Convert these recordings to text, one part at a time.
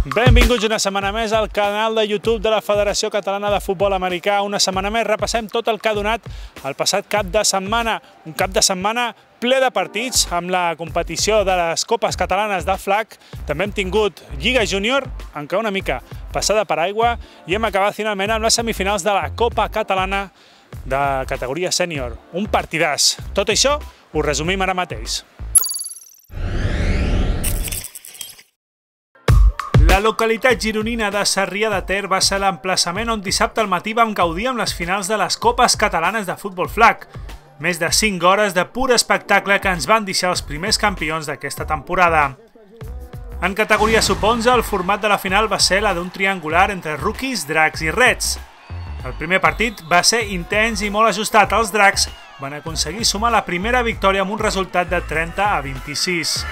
Benvinguts una setmana més al canal de YouTube de la Federació Catalana de Futbol Americà. Una setmana més repassem tot el que ha donat el passat cap de setmana. Un cap de setmana ple de partits amb la competició de les Copes Catalanes de Flag. També hem tingut Lliga Júnior, encara una mica passada per aigua, i hem acabat finalment amb les semifinals de la Copa Catalana de categoria sènior. Un partidàs. Tot això ho resumim ara mateix. La localitat gironina de Sarrià de Ter va ser l'emplaçament on dissabte al matí vam gaudir amb les finals de les Copes Catalanes de Futbol Flag. Més de 5 hores de pur espectacle que ens van deixar els primers campions d'aquesta temporada. En categoria sub-11, el format de la final va ser la d'un triangular entre Rookies, Dracs i Reds. El primer partit va ser intens i molt ajustat. Els Dracs van aconseguir sumar la primera victòria amb un resultat de 30-26.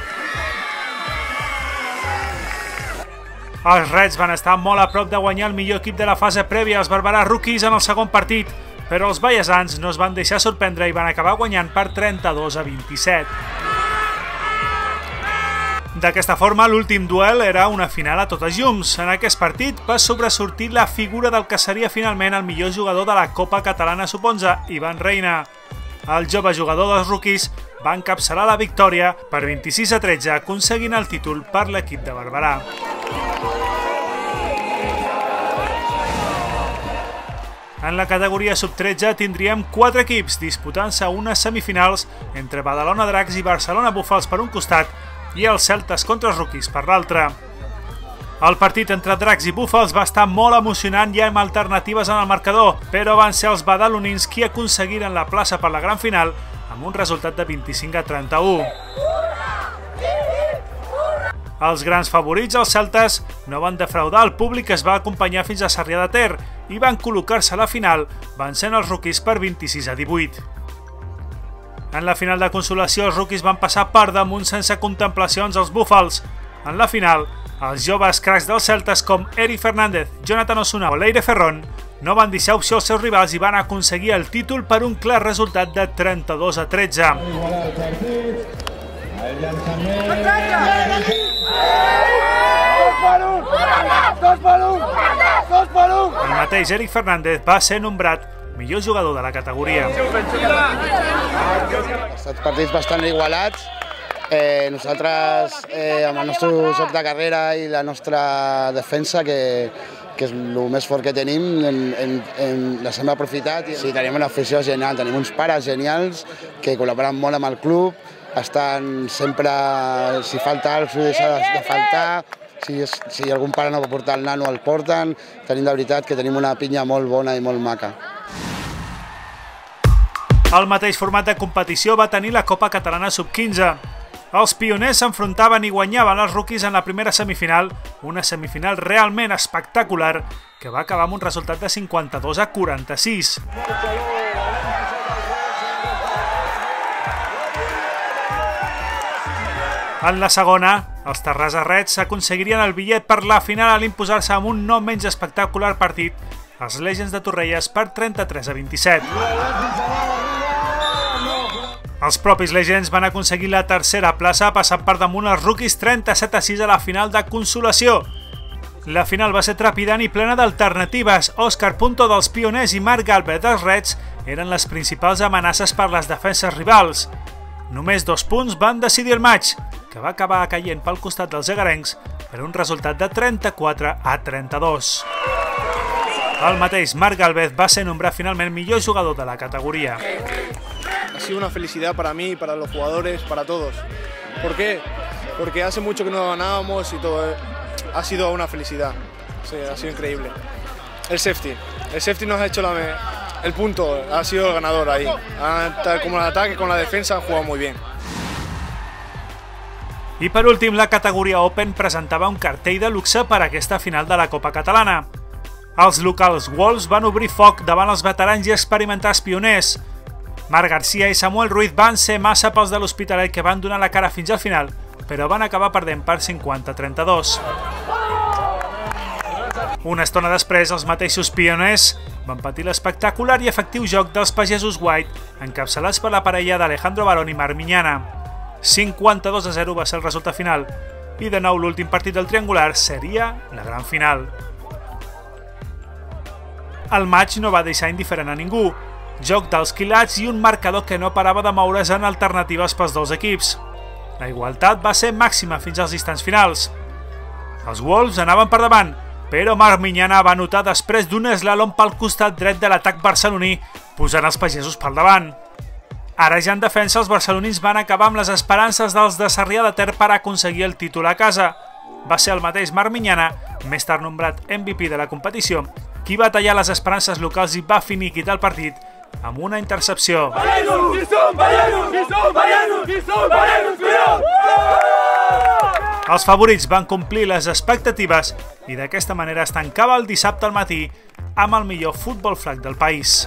Els Reds van estar molt a prop de guanyar el millor equip de la fase prèvia, els Barberà Rookies, en el segon partit, però els ballesans no es van deixar sorprendre i van acabar guanyant per 32-27. D'aquesta forma, l'últim duel era una final a totes llums. En aquest partit va sobresortir la figura del que seria finalment el millor jugador de la Copa Catalana Sub-11, Ivan Reina. El jove jugador dels Rookies va encapçalar la victòria per 26-13, aconseguint el títol per l'equip de Barberà. En la categoria sub-13 tindríem 4 equips disputant-se unes semifinals entre Badalona Dracs i Barcelona Búfals per un costat i els Celtes contra els Rookies per l'altre. El partit entre Dracs i Búfals va estar molt emocionant i amb alternatives en el marcador, però van ser els badalonins qui aconseguiren la plaça per la gran final amb un resultat de 25-31. Els grans favorits, els celtes, no van defraudar el públic que es va acompanyar fins a Sarrià de Ter i van col·locar-se a la final vencent els Rookies per 26-18. En la final de consolació, els Rookies van passar per damunt sense contemplacions als Búfals. En la final, els joves cracs dels celtes com Eri Fernández, Jonathan Osuna o Leire Ferrón no van deixar opció als seus rivals i van aconseguir el títol per un clar resultat de 32-13. El mateix Eric Fernández va ser nombrat millor jugador de la categoria. Han estat partits bastant igualats. Nosaltres, amb el nostre joc de carrera i la nostra defensa, que és el més fort que tenim, les hem aprofitat. Sí, tenim una afició genial, tenim uns pares genials que col·laboren molt amb el club, estan sempre, si falta alguna cosa, deixa de faltar, si algun pare no va portar el nano el porten, tenim de veritat que tenim una pinya molt bona i molt maca. El mateix format de competició va tenir la Copa Catalana Sub-15. Els pioners s'enfrontaven i guanyaven els Rookies en la primera semifinal, una semifinal realment espectacular que va acabar amb un resultat de 52-46. En la segona, els Terrassa Reds aconseguirien el bitllet per la final a l'imposar-se amb un no menys espectacular partit als Legends de Torrelles per 33-27. Els propis Legends van aconseguir la tercera plaça passant per damunt els Rookies 37-6 a la final de consolació. La final va ser trepidant i plena d'alternatives. Òscar Punto dels pioners i Marc Galvez dels Reds eren les principals amenaces per les defenses rivals. Només 2 punts van decidir el maig, que va acabar caient pel costat dels egarencs per un resultat de 34-32. El mateix Marc Galvez va ser nombrat finalment millor jugador de la categoria. Ha sido una felicidad para mí, para los jugadores, para todos. ¿Por qué? Porque hace mucho que no ganábamos y todo. Ha sido una felicidad. Sí, ha sido increíble. El safety nos ha hecho el punto, ha sido el ganador ahí. Como el ataque, con la defensa han jugado muy bien. I per últim, la categoria Open presentava un cartell de luxe per a aquesta final de la Copa Catalana. Els locals Wolves van obrir foc davant els veterans i experimentats pioners. Marc Garcia i Samuel Ruiz van ser massa pels de l'Hospitalet, que van donar la cara fins al final, però van acabar perdent per 50-32. Una estona després, els mateixos pioners van patir l'espectacular i efectiu joc dels pagesos White, encapçalats per la parella d'Alejandro Barón i Marc Miñana. 52-0 va ser el resultat final. i de nou l'últim partit del triangular seria la gran final. El maig no va deixar indiferent a ningú. Joc dels quilats i un marcador que no parava de moure's en alternatives pels dos equips. La igualtat va ser màxima fins als instants finals. Els Wolves anaven per davant, però Marc Miñana va anotar després d'un slalom pel costat dret de l'atac barceloní, posant els pagesos pel davant. Ara ja en defensa els barcelonins van acabar amb les esperances dels de Sarrià de Ter per aconseguir el títol a casa. Va ser el mateix Marc Miñana, més tard nombrat MVP de la competició, qui va tallar les esperances locals i va finiquitar el partit amb una intercepció. Els favorits van complir les expectatives i d'aquesta manera es tancava el dissabte al matí amb el millor futbol flag del país.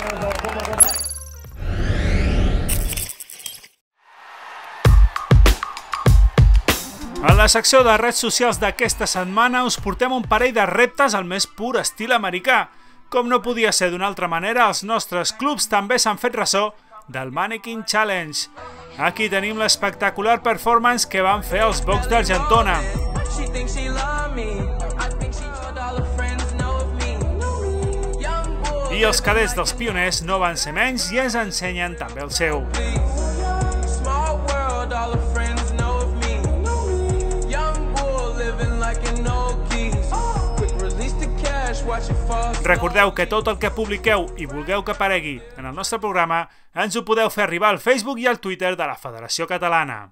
A la secció de redes socials d'aquesta setmana us portem un parell de reptes al més pur estil americà. Com no podia ser d'una altra manera, els nostres clubs també s'han fet ressò del Mannequin Challenge. Aquí tenim l'espectacular performance que van fer els Bucks d'Argentona. I els cadets dels Pioners no van ser menys i ens ensenyen també el seu. Recordeu que tot el que publiqueu i vulgueu que aparegui en el nostre programa ens ho podeu fer arribar al Facebook i al Twitter de la Federació Catalana.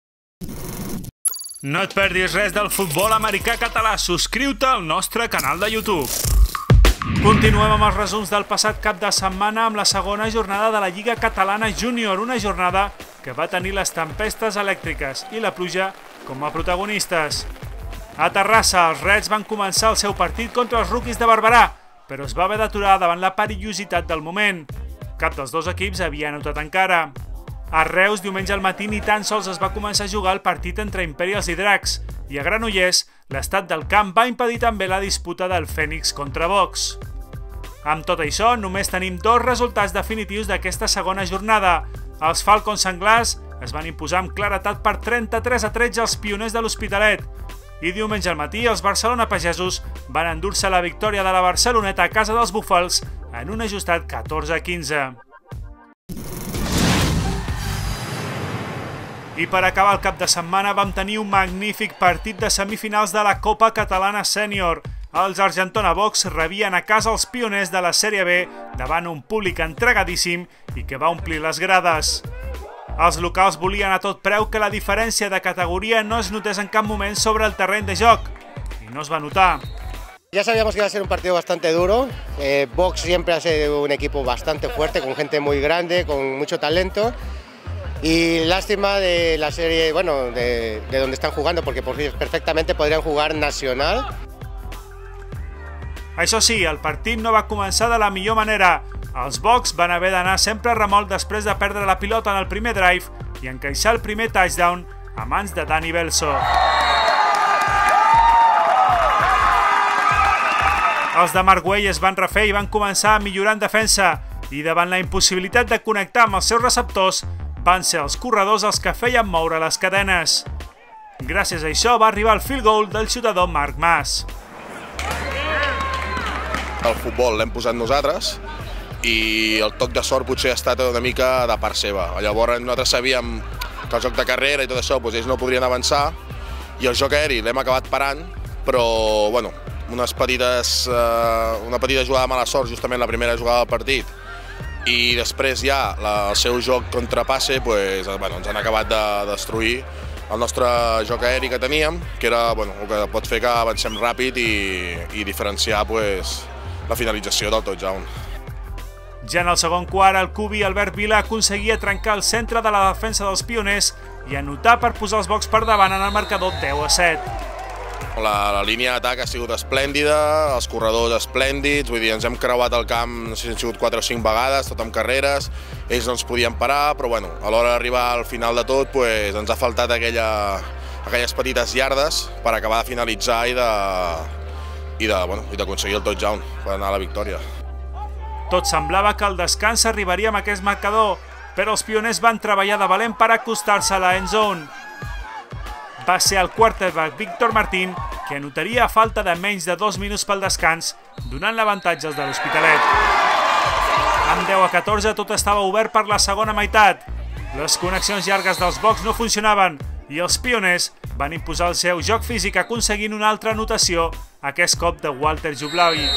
No et perdis res del futbol americà català, subscriu-te al nostre canal de YouTube. Continuem amb els resums del passat cap de setmana amb la segona jornada de la Lliga Catalana Júnior, una jornada que va tenir les tempestes elèctriques i la pluja com a protagonistes. A Terrassa, els Reds van començar el seu partit contra els Rookies de Barberà, però es va haver d'aturar davant la perillositat del moment. Cap dels dos equips havia anotat encara. A Reus, diumenge al matí, ni tan sols es va començar a jugar el partit entre Imperials i Dracs, i a Granollers, l'estat del camp va impedir també la disputa del Fènix contra Vox. Amb tot això, només tenim dos resultats definitius d'aquesta segona jornada. Els Falcons Senglars es van imposar amb claretat per 33-13 als Pioners de l'Hospitalet, i diumenge al matí els Barcelona Pagesos van endur-se la victòria de la Barceloneta a casa dels Búfals en un ajustat 14-15. I per acabar el cap de setmana vam tenir un magnífic partit de semifinals de la Copa Catalana Sènior. Els Argentona Vox rebien a casa els Pioners de la Sèrie B davant un públic entregadíssim i que va omplir les grades. Els locals volien a tot preu que la diferència de categoría no es notés en cap moment sobre el terreny de joc, y no es va notar. Ya sabíamos que iba a ser un partido bastante duro. Vox siempre ha sido un equipo bastante fuerte, con gente muy grande, con mucho talento. Y lástima de la serie, bueno, de donde están jugando, porque perfectamente podrían jugar nacional. Això sí, el partit no va començar de la millor manera. Els Bucks van haver d'anar sempre a remolc després de perdre la pilota en el primer drive i encaixar el primer touchdown a mans de Dani Belso. Els de Marc Güell es van refer i van començar a millorar en defensa, i davant la impossibilitat de connectar amb els seus receptors, van ser els corredors els que feien moure les cadenes. Gràcies a això va arribar el field goal del xutador Marc Mas. El futbol l'hem posat nosaltres i el toc de sort potser ha estat una mica de part seva. Llavors nosaltres sabíem que el joc de carrera i tot això ells no podrien avançar i el joc aeri l'hem acabat parant, però bueno, una petita jugada de mala sort, justament la primera jugada del partit, i després ja el seu joc contrapasse ens han acabat de destruir el nostre joc aeri que teníem, que era el que pot fer que avancem ràpid i diferenciar la finalització del touchdown. Ja en el segon quart, el cubi Albert Vila aconseguia trencar el centre de la defensa dels Pioners i anotar per posar els Bucks per davant en el marcador 10-7. La línia d'atac ha sigut esplèndida, els corredors esplèndids, vull dir, ens hem creuat el camp, no sé si han sigut 4 o 5 vegades, tot amb carreres, ells no ens podien parar, però bueno, a l'hora d'arribar al final de tot ens ha faltat aquelles petites iardes per acabar de finalitzar i d'aconseguir el touchdown per anar a la victòria. Tot semblava que el descans arribaria amb aquest marcador, però els Pioners van treballar de valent per acostar-se a la end zone. va ser el quarterback Víctor Martín, que anotaria a falta de menys de 2 minuts pel descans, donant l'avantatge als de l'Hospitalet. Amb 10-14 tot estava obert per la segona meitat. Les connexions llargues dels Bocs no funcionaven i els Pioners van imposar el seu joc físic aconseguint una altra anotació, aquest cop de Walter Jublavi.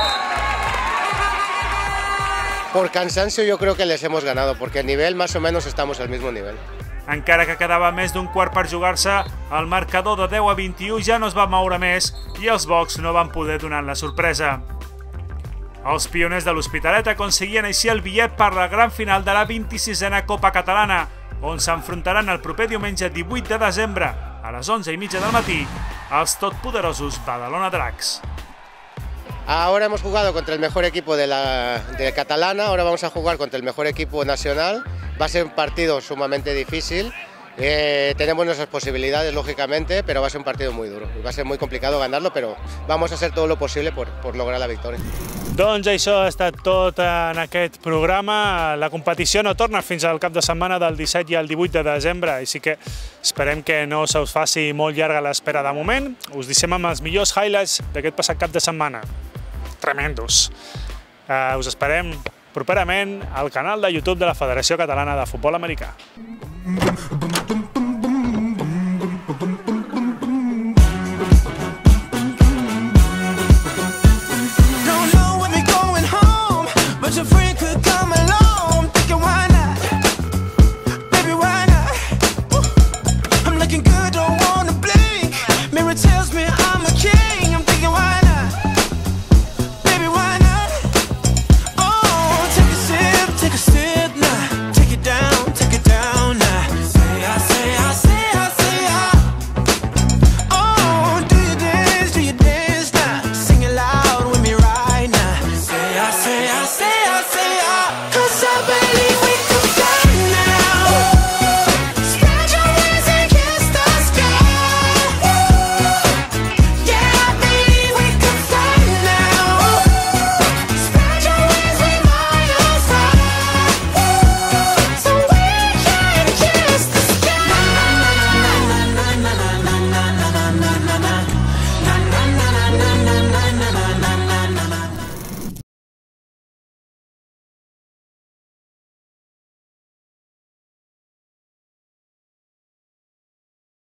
Por cansancio yo creo que les hemos ganado, porque el nivel más o menos estamos al mismo nivel. Encara que quedava més d'un quart per jugar-se, el marcador de 10-21 ja no es va moure més i els Bocs no van poder donar la sorpresa. Els Pioners de l'Hospitalet aconseguien així el bitllet per la gran final de la 26a Copa Catalana, on s'enfrontaran el proper diumenge 18 de desembre, a les 11:30 del matí, als totpoderosos Badalona Dracs. Ahora hemos jugado contra el mejor equipo de Catalana, ahora vamos a jugar contra el mejor equipo nacional. Va a ser un partido sumamente difícil, tenemos nuestras posibilidades lógicamente, pero va a ser un partido muy duro. Va a ser muy complicado ganarlo, pero vamos a hacer todo lo posible por lograr la victòria. Doncs això ha estat tot en aquest programa. La competició no torna fins al cap de setmana del 17 i el 18 de desembre, així que esperem que no se us faci molt llarga l'espera de moment. Us deixem amb els millors highlights d'aquest passat cap de setmana. Tremendos. Us esperem properament al canal de YouTube de la Federació Catalana de Futbol Americà.